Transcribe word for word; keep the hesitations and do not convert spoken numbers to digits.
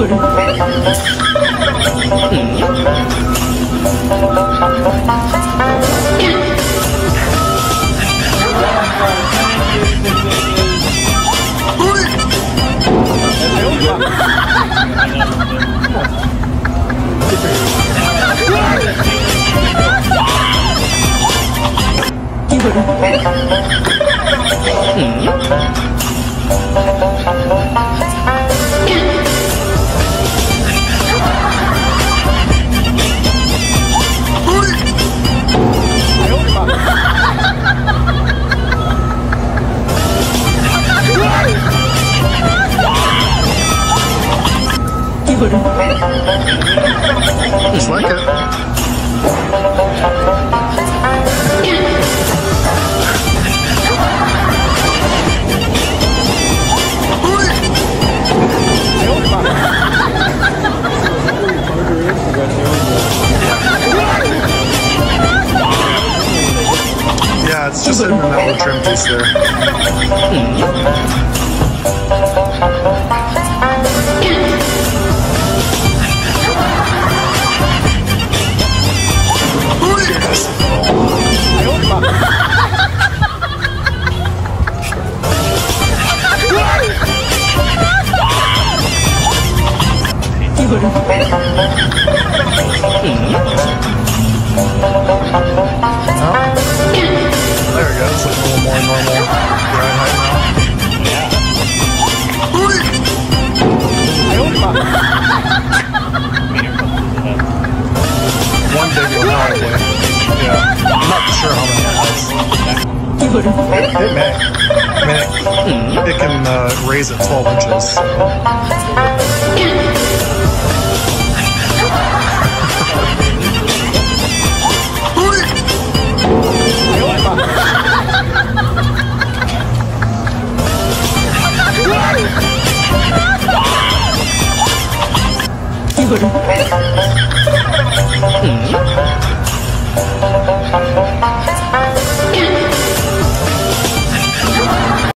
个人。一个人。一个人。 Just like it. Yeah, it's just sitting in that little trim piece there. There we go, it's looking a little more normal ride height now. One big one, probably. Yeah, I'm not sure how many it has. It may. I mean, it, it can uh, raise it twelve inches. So. 一个人。